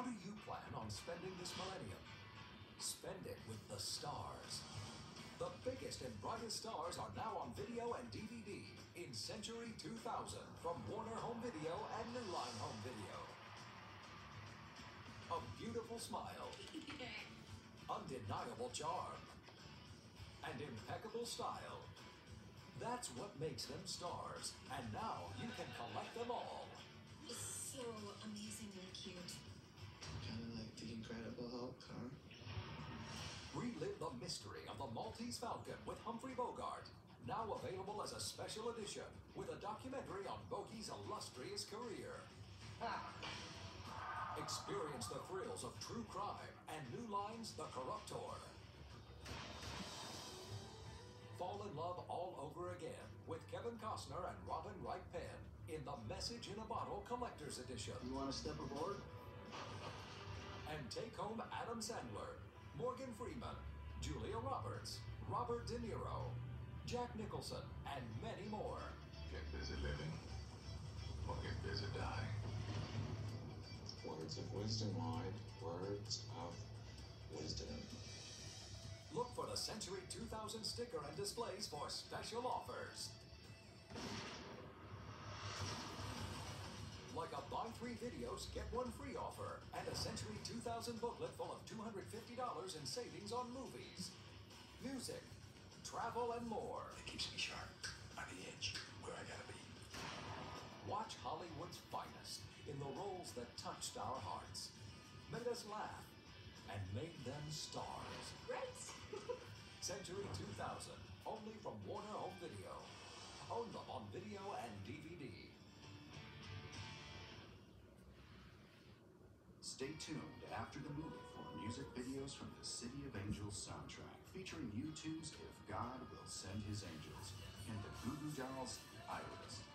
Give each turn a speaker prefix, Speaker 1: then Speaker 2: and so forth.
Speaker 1: How do you plan on spending this millennium? Spend it with the stars. The biggest and brightest stars are now on video and DVD in Century 2000 from Warner Home Video and New Line Home Video. A beautiful smile, undeniable charm, and impeccable style. That's what makes them stars, and now you can collect them all.
Speaker 2: So amazingly cute.
Speaker 3: Kind of like the Incredible Hulk, huh?
Speaker 1: Relive the mystery of the Maltese Falcon with Humphrey Bogart. Now available as a special edition with a documentary on Bogey's illustrious career. Experience the thrills of true crime and New Line's The Corruptor. Fall in love all over again with Kevin Costner and Robin Wright Penn in the Message in a Bottle Collector's Edition.
Speaker 4: You want to step aboard?
Speaker 1: And take home Adam Sandler, Morgan Freeman, Julia Roberts, Robert De Niro, Jack Nicholson, and many more.
Speaker 5: Get busy living or get busy dying.
Speaker 3: Words of wisdom, Lloyd. Words of wisdom.
Speaker 1: Look for the Century 2000 sticker and displays for special offers. Like a buy 3 videos, get 1 free offer, and a Century 2000 booklet full of $250 in savings on movies, music, travel, and more.
Speaker 5: It keeps me sharp, on the edge, where I gotta be.
Speaker 1: Watch Hollywood's finest in the roles that touched our hearts, made us laugh, and made them stars.
Speaker 2: Right?
Speaker 1: Century 2000, only from Warner Home Video. Own them on video and DVD.
Speaker 6: Stay tuned after the movie for music videos from the City of Angels soundtrack, featuring U2's If God Will Send His Angels and the Goo Goo Dolls' Iris.